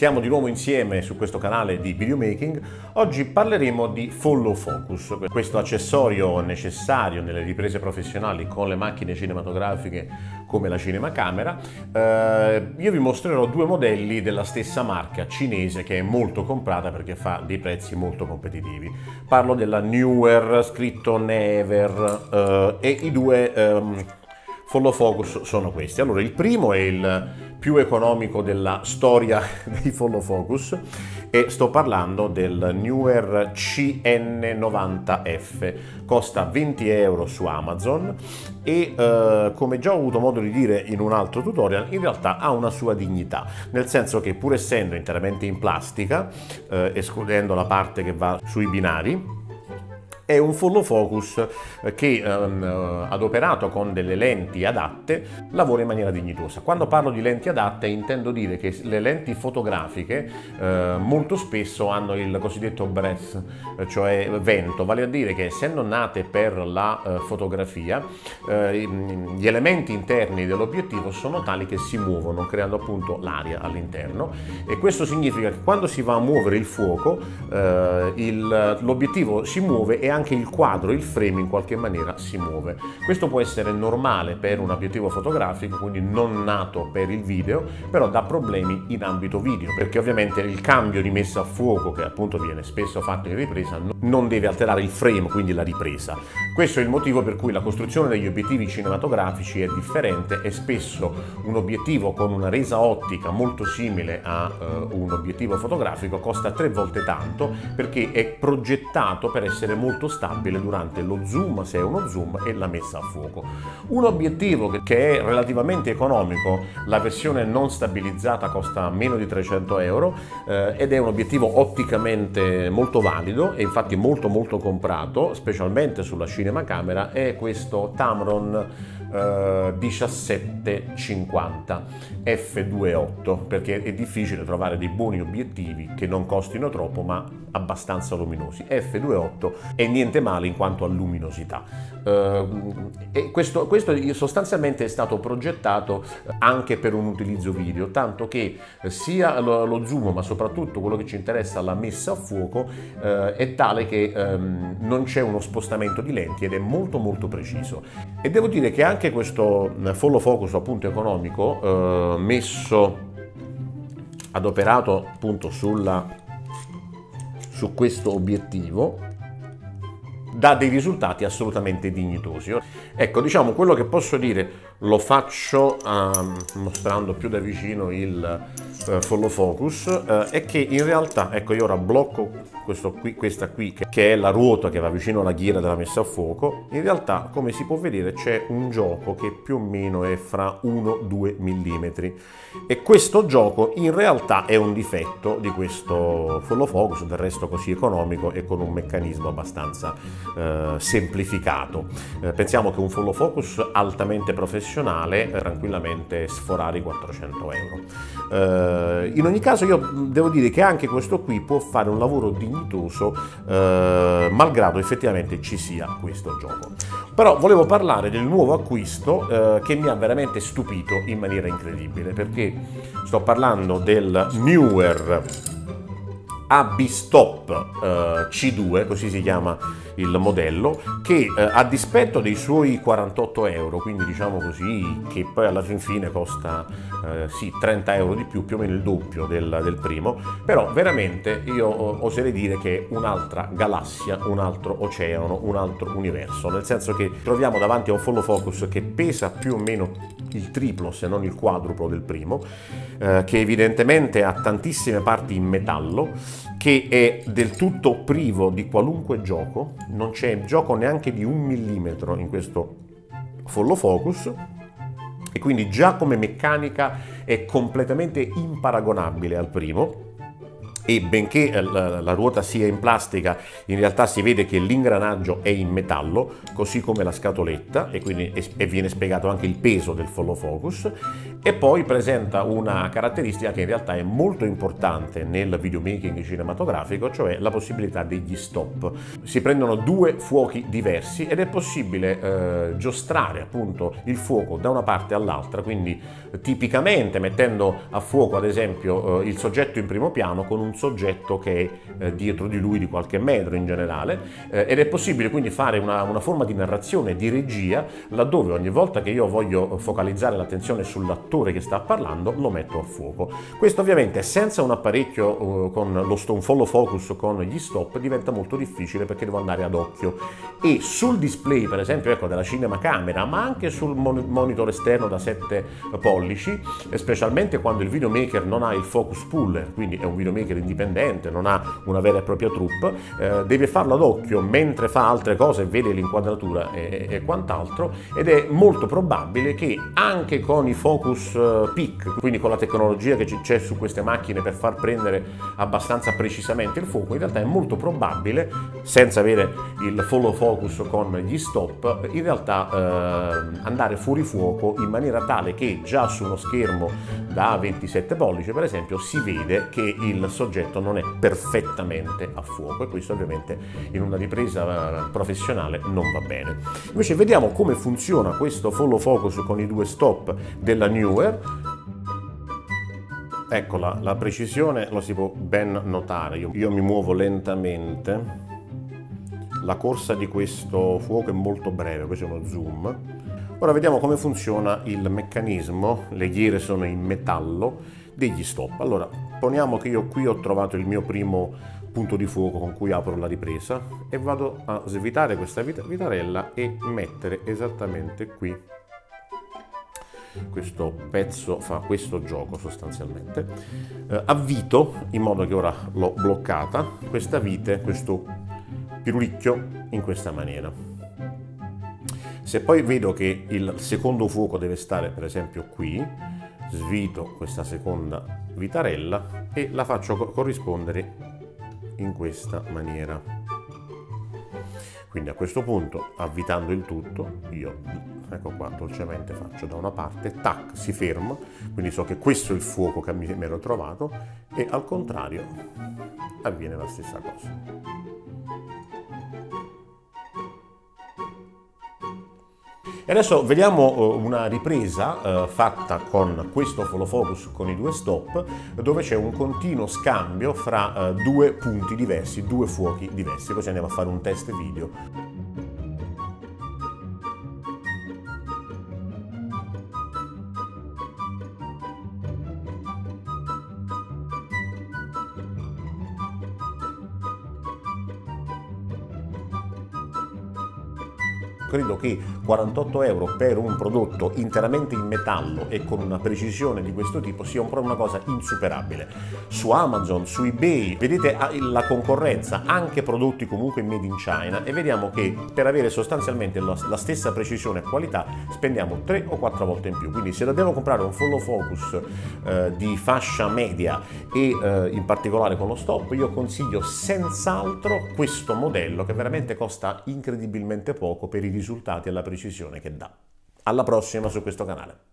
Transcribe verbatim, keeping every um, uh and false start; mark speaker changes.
Speaker 1: Siamo di nuovo insieme su questo canale di videomaking. Oggi parleremo di follow focus, questo accessorio necessario nelle riprese professionali con le macchine cinematografiche come la cinemacamera. Eh, io vi mostrerò due modelli della stessa marca cinese che è molto comprata perché fa dei prezzi molto competitivi. Parlo della Neewer, scritto Never, eh, e i due ehm, follow focus sono questi. Allora, il primo è il più economico della storia dei follow focus e sto parlando del Neewer C N novanta F. Costa venti euro su Amazon e eh, come già ho avuto modo di dire in un altro tutorial, in realtà ha una sua dignità, nel senso che pur essendo interamente in plastica, eh, escludendo la parte che va sui binari, è un follow focus che, ehm, adoperato con delle lenti adatte, lavora in maniera dignitosa. Quando parlo di lenti adatte intendo dire che le lenti fotografiche eh, molto spesso hanno il cosiddetto breath, cioè vento, vale a dire che essendo nate per la eh, fotografia, eh, gli elementi interni dell'obiettivo sono tali che si muovono, creando appunto l'aria all'interno, e questo significa che quando si va a muovere il fuoco, eh, l'obiettivo si muove e anche anche il quadro, il frame in qualche maniera si muove. Questo può essere normale per un obiettivo fotografico, quindi non nato per il video, però dà problemi in ambito video, perché ovviamente il cambio di messa a fuoco, che appunto viene spesso fatto in ripresa, non deve alterare il frame, quindi la ripresa. Questo è il motivo per cui la costruzione degli obiettivi cinematografici è differente e spesso un obiettivo con una resa ottica molto simile a uh, un obiettivo fotografico costa tre volte tanto, perché è progettato per essere molto stabile durante lo zoom, se è uno zoom, e la messa a fuoco. Un obiettivo che è relativamente economico, la versione non stabilizzata costa meno di trecento euro eh, ed è un obiettivo otticamente molto valido e infatti molto molto comprato, specialmente sulla cinemacamera, è questo Tamron Uh, diciassette cinquanta F due punto otto, perché è difficile trovare dei buoni obiettivi che non costino troppo ma abbastanza luminosi. F due punto otto è niente male in quanto a luminosità. Uh, e questo, questo sostanzialmente è stato progettato anche per un utilizzo video, tanto che sia lo, lo zoom ma soprattutto quello che ci interessa, la messa a fuoco, uh, è tale che um, non c'è uno spostamento di lenti ed è molto molto preciso. E devo dire che anche Anche questo follow focus appunto economico, eh, messo adoperato appunto sulla, su questo obiettivo, dà dei risultati assolutamente dignitosi. Ecco, diciamo, quello che posso dire, lo faccio eh, mostrando più da vicino il eh, follow focus, eh, è che in realtà, ecco, io ora blocco questo qui, questa qui che, che è la ruota che va vicino alla ghiera della messa a fuoco. In realtà, come si può vedere, c'è un gioco che più o meno è fra uno due millimetri, e questo gioco in realtà è un difetto di questo follow focus, del resto così economico e con un meccanismo abbastanza eh, semplificato. Eh, pensiamo che un follow focus altamente professionale eh, tranquillamente sforare i quattrocento euro. Eh, in ogni caso, io devo dire che anche questo qui può fare un lavoro dignitoso, eh, malgrado effettivamente ci sia questo gioco. Però volevo parlare del nuovo acquisto eh, che mi ha veramente stupito in maniera incredibile, perché sto parlando del Neewer A B Stop eh, C due, così si chiama il modello, che eh, a dispetto dei suoi quarantotto euro, quindi diciamo così, che poi alla fin fine costa eh, sì, trenta euro di più, più o meno il doppio del, del primo, però veramente io oserei dire che è un'altra galassia, un altro oceano, un altro universo, nel senso che troviamo davanti a un follow focus che pesa più o meno il triplo se non il quadruplo del primo, eh, che evidentemente ha tantissime parti in metallo, che è del tutto privo di qualunque gioco, non c'è gioco neanche di un millimetro in questo follow focus, e quindi già come meccanica è completamente imparagonabile al primo. e benché la, la ruota sia in plastica, in realtà si vede che l'ingranaggio è in metallo, così come la scatoletta, e quindi e viene spiegato anche il peso del follow focus. E poi presenta una caratteristica che in realtà è molto importante nel videomaking cinematografico, cioè la possibilità degli stop. Si prendono due fuochi diversi ed è possibile eh, giostrare appunto il fuoco da una parte all'altra, quindi tipicamente mettendo a fuoco ad esempio eh, il soggetto in primo piano con un soggetto che è eh, dietro di lui di qualche metro in generale, eh, ed è possibile quindi fare una, una forma di narrazione, di regia, laddove ogni volta che io voglio focalizzare l'attenzione sull'attore che sta parlando lo metto a fuoco. Questo ovviamente senza un apparecchio eh, con lo un follow focus con gli stop diventa molto difficile, perché devo andare ad occhio, e sul display per esempio ecco della cinemacamera, ma anche sul mon monitor esterno da sette pollici, specialmente quando il videomaker non ha il focus puller, quindi è un videomaker indipendente, non ha una vera e propria troupe, eh, deve farlo ad occhio mentre fa altre cose, vede l'inquadratura e, e quant'altro, ed è molto probabile che anche con i focus uh, peak, quindi con la tecnologia che c'è su queste macchine per far prendere abbastanza precisamente il fuoco, in realtà è molto probabile, senza avere il follow focus con gli stop, in realtà eh, andare fuori fuoco in maniera tale che già su uno schermo da ventisette pollici per esempio si vede che il soggetto non è perfettamente a fuoco, e questo ovviamente in una ripresa professionale non va bene. Invece vediamo come funziona questo follow focus con i due stop della Neewer. Ecco, la, la precisione lo si può ben notare, io, io mi muovo lentamente, la corsa di questo fuoco è molto breve, questo è uno zoom. Ora vediamo come funziona il meccanismo, le ghiere sono in metallo, degli stop. Allora, poniamo che io qui ho trovato il mio primo punto di fuoco con cui apro la ripresa e vado a svitare questa vit vitarella e mettere esattamente qui. Questo pezzo fa questo gioco sostanzialmente, eh, avvito in modo che ora l'ho bloccata questa vite, questo pirulicchio in questa maniera. Se poi vedo che il secondo fuoco deve stare per esempio qui, svito questa seconda vitarella e la faccio corrispondere in questa maniera. Quindi a questo punto, avvitando il tutto, io, ecco qua, dolcemente faccio da una parte, tac, si ferma, quindi so che questo è il fuoco che mi ero trovato, e al contrario avviene la stessa cosa. E adesso vediamo una ripresa eh, fatta con questo follow focus con i due stop, dove c'è un continuo scambio fra eh, due punti diversi, due fuochi diversi. Così andiamo a fare un test video. Credo che quarantotto euro per un prodotto interamente in metallo e con una precisione di questo tipo sia un po' una cosa insuperabile. Su Amazon, su eBay, vedete la concorrenza, anche prodotti comunque made in China, e vediamo che per avere sostanzialmente la, la stessa precisione e qualità spendiamo tre o quattro volte in più. Quindi se dobbiamo comprare un follow focus eh, di fascia media e eh, in particolare con lo stop, io consiglio senz'altro questo modello, che veramente costa incredibilmente poco per i risultati e la precisione che dà. Alla prossima su questo canale.